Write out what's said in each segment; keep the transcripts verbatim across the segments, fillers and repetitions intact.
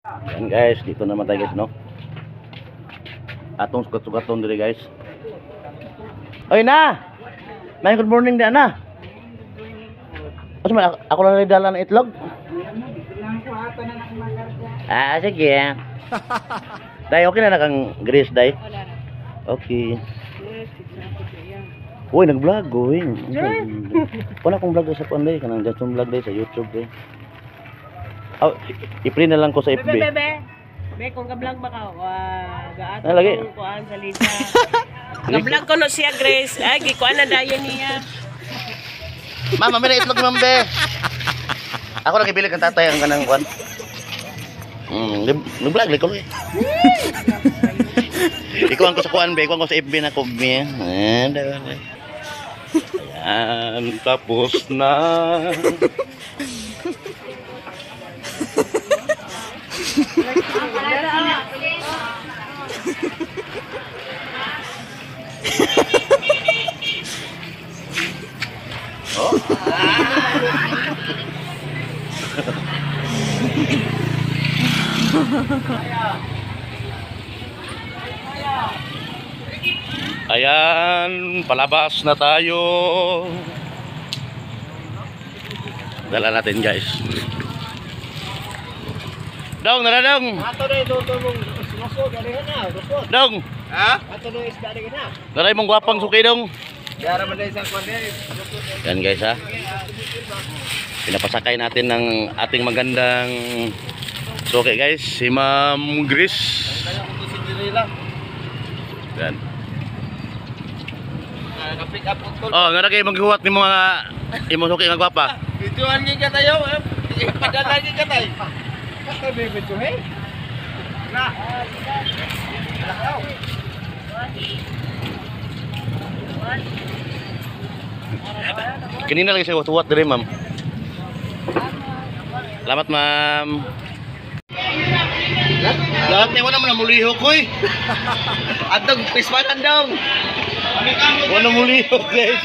Yan guys, dito naman tayo guys, no? Atong sukat-sukaton diri guys. Oy na! May good morning din na. Kasi man ako lang nagdala ng itlog. Ah, sige. Day, okay na na kang grease, day? Okay. Uy, nag-vlog, uy. Wala akong vlog sa kuan, day. Kanang just vlog, day, sa YouTube, day. Oh, i-print na lang ko sa F B. Bebe, bebe. Be, kung ka-vlog ba ka? Wah, gaato Ah, lagi. kung kuhaan sa lisa. Ka-vlog ko no siya, Grace. Ay, gikuhaan na dayon niya. Mama, may na itlog, ma'am, be. Ako nagibili kang tatay ang kanang kuan. Hmm, nag-vlog, like ko, eh. Ikuhan ko sa kuan, be. Ikuhan ko sa F B na ko, be. Ayan, tapos na. Oh. Ayan, palabas na tayo. Dala natin guys. Dong, nara dong. Ato na ito ito mong sinusog. Galihan na. Rusot. Dong. Ha? Ato na isda na. Nara mong gwapang suki dong. Yara man na isang kwan na. Yan guys ha. Pinapasakay natin ng ating magandang suki guys. Si Ma'am Grace. Yan. Naka-pick up po. Oh, nga na kayo maghuwat ni mga imong suki nga gwapa. Videoan niya ka tayo. Ipadala niya ka tayo. Kasi may video eh. Na. Kanina lagi siya wat-wat dire, ma'am. Salamat, ma'am. Lahat niya wala mo na mulihok, koy. Atong pismanan daw. Wala mulihok, guys.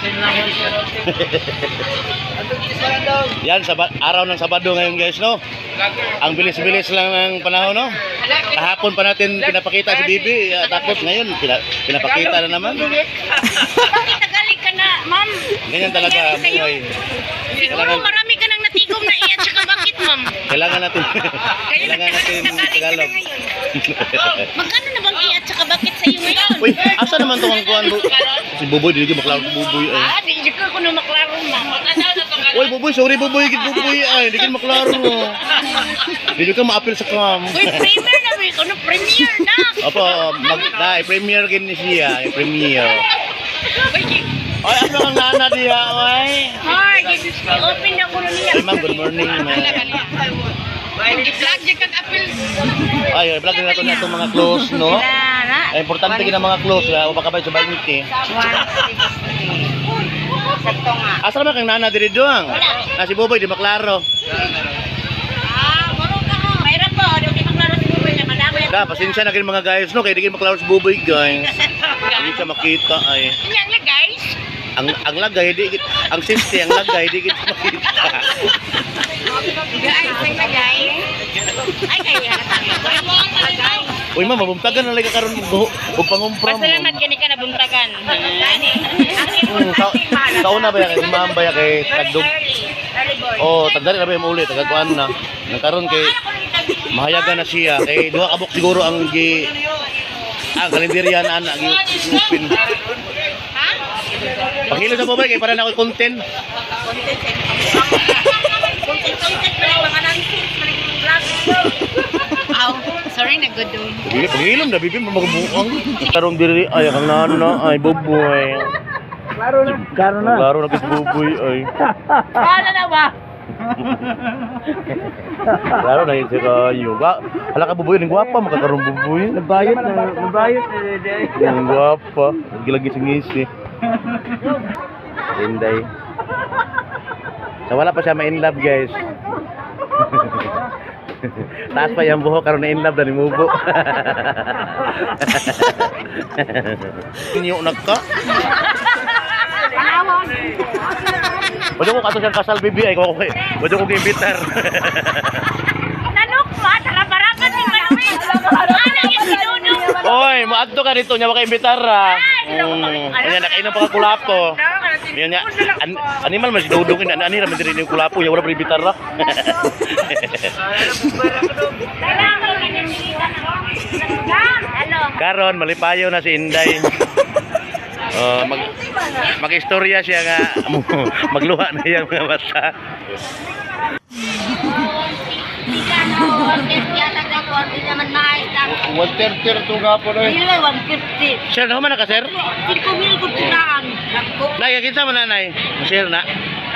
Atong pismanan daw. Yan, saba araw ng Sabado ngayon, guys, no? Ang bilis-bilis lang ng panahon, no? Kahapon pa natin pinapakita si Bibi, uh, tapos ngayon pina pinapakita na naman. Bakit nagaling ka na, ma'am? Ganyan talaga buhay. Siguro marami ka nang natigom na iya, tsaka bakit, ma'am? Kailangan natin Kaya kailangan natin nagaling ka na Tagalog. ngayon. Magkano na bang iya, tsaka bakit sa'yo ngayon? Uy, asa naman tong ang kuan bu si Buboy, dili ko maklaro si Buboy ay. Ah, di di ko kuno maklaro, ma'am. Uy, Buboy, sorry Buboy, gid Buboy ay, di ko maklaro. Dili ka ma-appeal sa kam. Uy, premier na, may kuno premier na. Opo, mag na premier gid ni siya, i premier. Uy, Oy, ano kang nana diha, oy? hi, open na kuno niya. Ay, ma'am, good morning, ma'am. Gi-vlog dyan kag apil. Ay, vlog na to na itong mga close, no? Na, Ay, importante gina mga close, ha? O baka ba sa twenty. Sakto nga. Asa naman kang nana diri doang? Na si Buboy, di maklaro. Ah, marunong ka mo. Mayroon po, di maklaro si Buboy na madami. Da, pasensya na kayo mga guys, no? Kaya di kayo maklaro si Buboy, guys. Hindi siya makita, ay. Yan lang, guys. Ang ang lagay, di ang safety, ang lagay, di kita makita. Guys, ay lagay. Ay, kaya na tayo. Lagay. Uy, ma'am, mabuntagan na lagi karon og pangumpram. Pasalamat gani ka na buntagan. Hmm, sa sauna ba ya kay ma'am ba ya kay tagdog? Oh, tagdali na ba yung uli, tagakuan na. Nagkaroon kay mahayagan na siya kay duha kabuk siguro ang gi ang kalendarya na ana gi open. Paghilo na po ba kay para na ako content. Aw, sorry na good do. Paghilo, paghilom na bibim magbuang. Karong diri ay ang nana ay Buboy. Klaro na. Klaro na. Klaro na kay Buboy ay. Paano na ba? Klaro na yun si kayo. Hala ka Buboy, ang gwapa makakarong Buboy. Nabayot na. Nabayot na. Ang gwapa, gilagi singisi. Inday. So wala pa siya ma-inlove guys. Taas pa yung buhok karon na inlove na ni Mubo. Inyo nagka. Wala ko kato siyang kasal bibi ay ko ko. Wala ko giimbitar. Nanok mo, tara parakan Maadto ka dito nya wa kay imbitar ra. Mm. Anya nakainom pa ka kulapo. Yan nya an animal man si dudong ina ani ra man diri ni kulapo ya wala pa imbitar ra. Karon malipayo na si Inday. Oh, mag mag-istorya siya nga magluha na yang mga mata. one thirty to gapon eh. Sir, naman na ka, sir? Nay, kinsa man nanay? Sir na.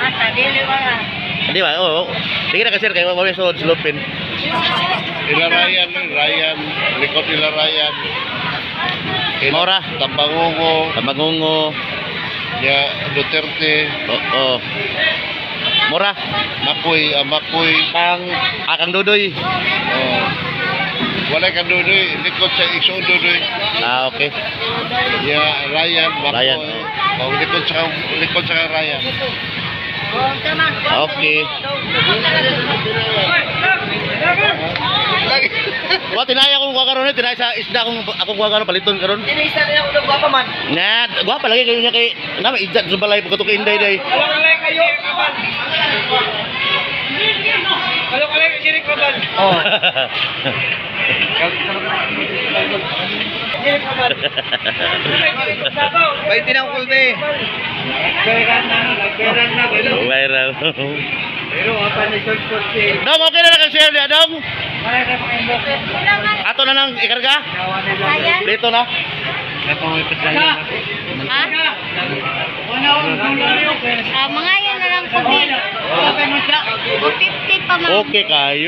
Di ba? Oo. Sige na ka, sir, kay mawala sa slopin. Ila Ryan, Ryan, likod ila Ryan. Mora, Tambangongo, Tamangungo. ya Duterte, Oo. Mora, Makoy, ah, Makoy. kang akang Dudoy. Oh. Wala ka Dudoy, likod sa iso Dudoy. Ah, okay. Ya Ryan, Makoy. Ryan. Oh, likod sa likod sa Ryan. Okay. Lagi. Wa tinaya akong kuha karon, tinaya sa isda akong akong kuha karon paliton karon. Tinista na ako gwa pa man. Nga, guwapa lagi kayo niya kay nama ijat sa balay pagkato kay Inday day. Wala ka lang kayo, kaban. Wala ka lang kiri kaban. Oh. Bay tinang kulbe. Kailan na, kailan na, Viral. pero apa ni short short si. Dong, okay na lang ang share niya, Dong. Wala ka pa inbox. Ato na nang ikarga. Ayan. Dito na. Ha? Ah, mga yan na lang po din. one fifty pa ma'am. Okay kayo.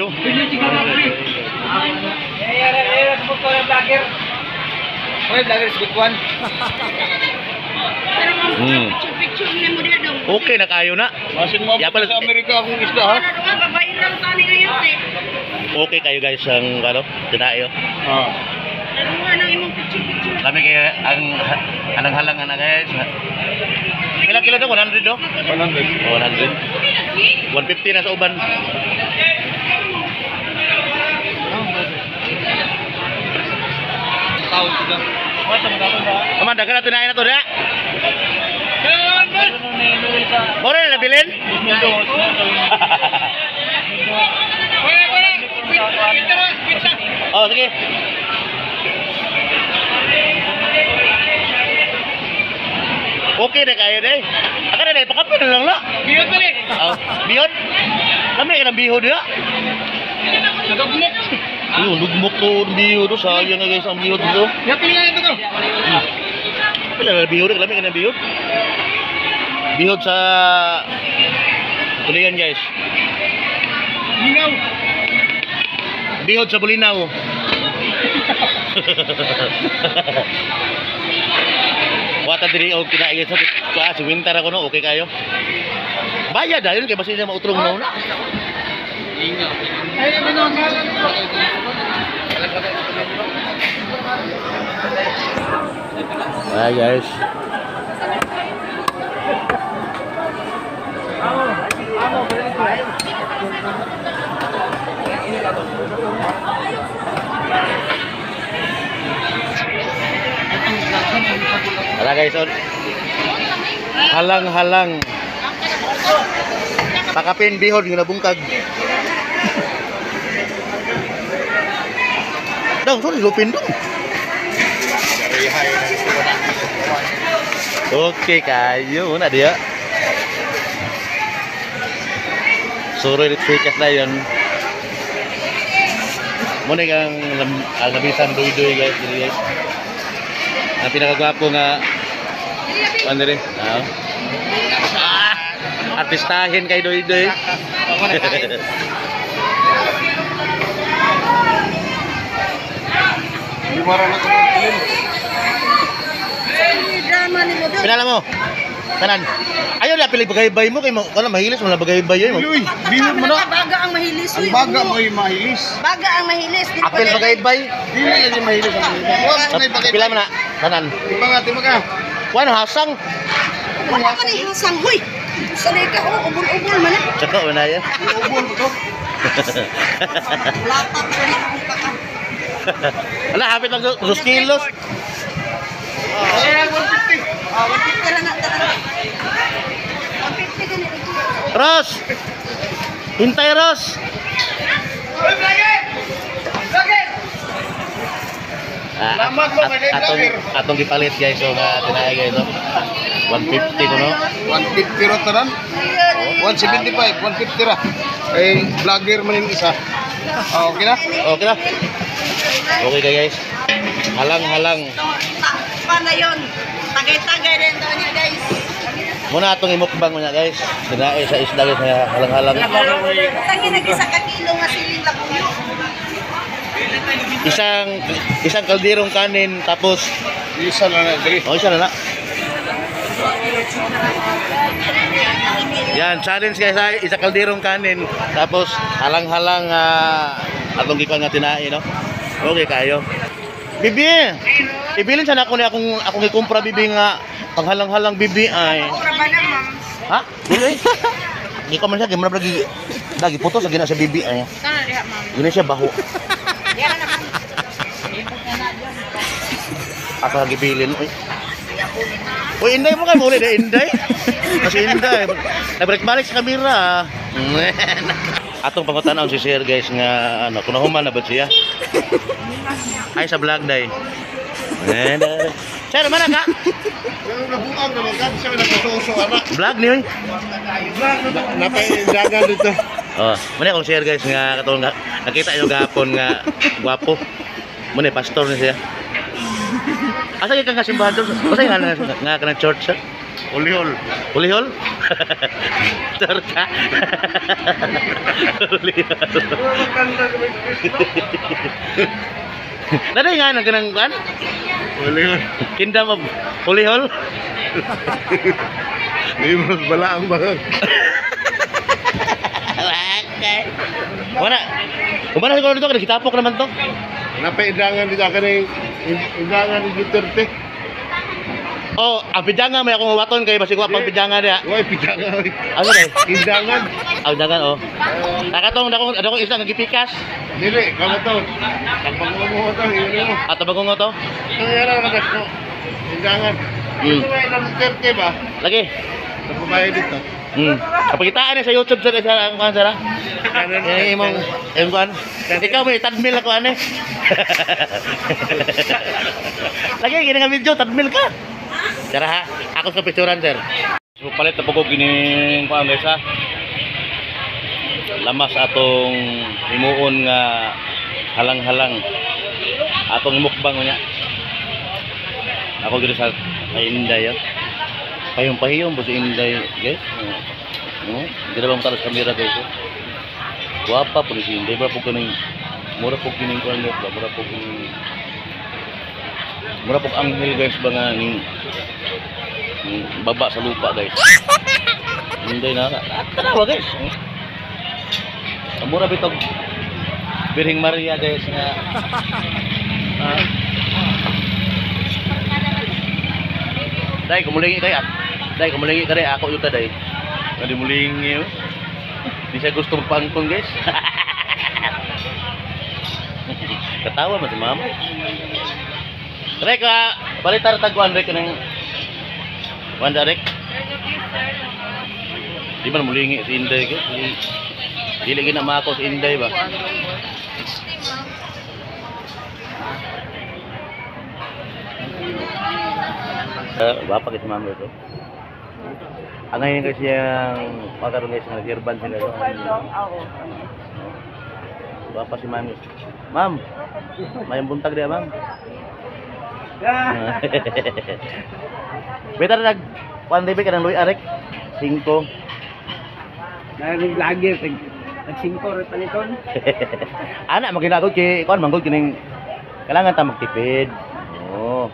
Oy, vlogger si Bikuan. Pero ma'am, Hmm. picture ni mo dia dong. Okay na kayo na. Masin mo Ya, pala- sa Amerika akong isda ha. Ano nga, babae lang tani ngayon eh. Okay kayo guys ang ano, tinayo. Ah. Ano nga nang imong picture-picture. Kami kaya ang anang halangan na guys. Kila kila do one hundred do? one hundred. one hundred. one fifty na sa uban. Tawag sila. Amanda kana tinayo na to da. Mora na nabilin? Oh, sige. Okay na kayo deh. Aka na deh, pakapin na lang na. Biyot pa ni. Oh, bihon? Kami ka ng bihon dia. Nagagumok. Yung lugmok to ang bihon to. Sayang nga guys ang bihon to. Yapi nga ito ko. Pila na bihon, kami ka ng bihon. Bihon sa tuligan guys. Lingaw. Bihon sa Bulinaw. Wata diri og kinaay sa klase winter ako no, okay kayo. Bayad dayon kay basi na mautrong na una. Ay, ano nga. Ay guys. Wala guys, on. Halang-halang. Pakapin bihon yung nabungkag. Dong, sorry, lupin dong. Oke kayo, na dia. Suruh di tweetas na yun. Muna ang, ang nabisan doy-doy guys, guys. Ang pinakagwapo nga ano rin? Ah. Artistahin kay doy-doy. Drama ni mo doon. Pinala mo. Kanan. Ayaw na pili bagay-bay mo kay mo kana mahilis mo na bagay-bay mo. Uy, bihon mo na. Baga ang mahilis. Ang baga mo yung mahilis. Baga ang mahilis. Di Apil pala- bagay-bay. Di mo lagi mahilis ang mahilis. Huwag na ipakita. Pila mo na. Kanan. Tiba nga, tiba nga. Wano hasang. Wala ka na ihasang. Huy! Sanay ka. Oh, ubol-ubol man eh. Tsaka wala yan. Ubol mo to. Lapat ka na. Ala, hapit lang dos kilos. Eh, one fifty. Oh, one fifty lang na talaga. one fifty ganun. Ros! Hintay, Ros! Uy, vlogger! Vlogger! Ah, Salamat mo, at- kay atong, vlogger. atong gipalit guys, so nga tinaya guys, no? one fifty ko, no? one fifty ra tanan. one seventy-five, one fifty ra. Eh, vlogger man yung isa. Ah, okay na? Okay na? Okay ka guys? Halang-halang. Paano yun? Tagay-tagay rin daw niya, guys. Muna atong imukbang mo na guys. Tinaya sa isda guys, na halang-halang. Tangi nag-isa ka kilo nga siling labuyo. Isang isang kalderong kanin, tapos, Isa na na, dali. oh, isa na na. Yan, challenge guys, ay, isa kalderong kanin, tapos halang-halang uh, atong gikan nga tinai, no? Okay kayo. Bibi, ibilin sana ako ni akong akong ikumpra bibi nga panghalang-halang bibi ay. Mura ba na, ma'am? Ha? Dili. Di ko man siya gimra lagi lagi puto sa gina sa bibi ay. Sana diha, ma'am. Gina siya baho. Yan na, ma'am. Ako lagi bilin oy. Uy, inday mo kay muli de inday. Kasi inday. Nabalik-balik sa kamera. Atong pangutanon si Sir guys nga ano, kunahuman na ba siya? Ay sa vlog day. Eh, da- Sir, mana ka? Yung nabuang naman ka, siya nagkasuso, anak. Vlog ni oy. Napaidagan dito. Oh, muna akong share guys nga katong nga- nakita niyo gahapon nga gwapo. Muna pastor ni siya. Asa gyud kang kasimbahan to? Asa nga nga nga kanang church sir? Ulihol. Ulihol? Church ka? Ulihol. Naday nga nang kanang kan? Ulihol. Kingdom of Ulihol? Limos bala ang bahag. Wala. Kumana siguro dito, kitapok naman to. Napaidangan dito ka ng idangan ni Duterte. Oh, ang pidanga may akong waton kay basig wa pang pidanga dia. Uy, pidangan. Ano dai? Idangan. Ang dagan oh. Nakatong dako dako isa nga gipikas. Dili, kamo to. Kapag mo to, yun mo. At bagong to. Nangyara na ko. Idangan. Hmm. Ito ay ng Duterte ba? Lagi. Napabayad dito. Hmm. Kapagitaan ni sa YouTube sa sa ang kan sara. Yang imong imong kan. Ikaw may tadmil ako ane. Lagi gini nga video tadmil ka. Sir ha, ako sa picturean sir. So palit na po ko gining kuan guys ha. Lamas atong himuon nga halang-halang. Atong mukbang niya. Ako gid sa ay Inday. Oh. Payong-payong po si Inday guys. No, hindi na bang talas kamera guys. Oh. Guwapa po si Inday. Mura po kining mura po kining kuan guys. Mura po kining mura po anghel guys ba nga ning ning baba sa lupa guys. Inday na tanawa guys. Mura bitog Birhing Maria guys nga. Ah. Dai, kumulingi kay at. Dai, kumulingi ka rin. Ako yung taday. Kali mulingi yun. Di siya gusto magpangkon guys. Katawa man si mama. Rek, ah, balitar taguan Rek ng Wanda Rek. Di man mulingi si Inday guys. Dili gina mako si Inday ba. Uh, Bapak kasi mama ito. Ang ngayon kasi yung pagkaroon guys ng gerban sila. Bapak si mami. Ma'am, may buntag dia ma'am. Betar nag one day ka ng Luy Arek. Cinco. Naging vlogger, nag-singko rin paliton. Anak maginagod kay kon manggod kining kailangan ta magtipid. Oh.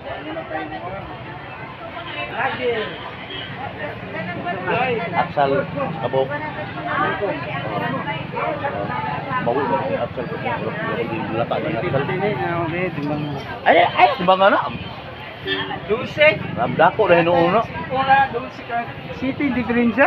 Aksal kabok. Bawo ni aksal ko di lata ng aksal. Ay ay timbang ana. Dulce. Ramdako dahil noong uno. Una, dulce ka. City diferensya.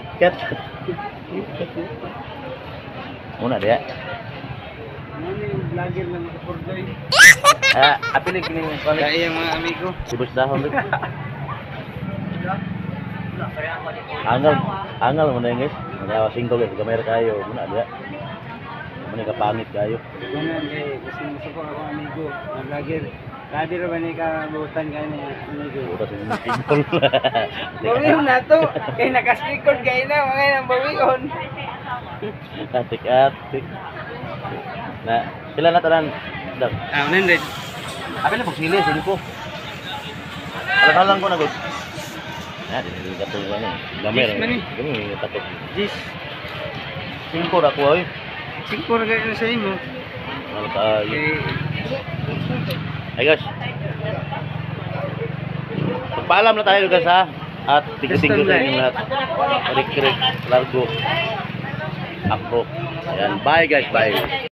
Pasikat. Muna dia. Ano vlogger ng Pordoy. Ah, apilig ni kuan. Kaya yung mga amigo. Si Boss Dahon. Angal, angal mo na yun guys. Nagawa singko guys, gamay ra kayo. Muna dia. Muna ka pangit kayo. Ganun kay kasi gusto ko ako amigo, na vlogger. Kadi ra ba ni ka butan kay ni amigo. Utas yung singko. Bawion na to. Kay nakasikod kay na mga nang bawion. Atik atik. Na, sila na tanan. Dam. Ah, one hundred. Akin na pagsili, singko. Alang-alang ko na guys. Ah, dinili ka to ano. Gamay ra. Yes, man eh. Gani tapos. Jis. Singko ra ko ay. Singko ra kay sa imo. Wala tayo. Kay Ay guys. Pagpaalam na tayo guys ha. At tingko-tingko sa inyong lahat. Rick Rick, Largo. Akro. Ayan. Bye guys. Bye.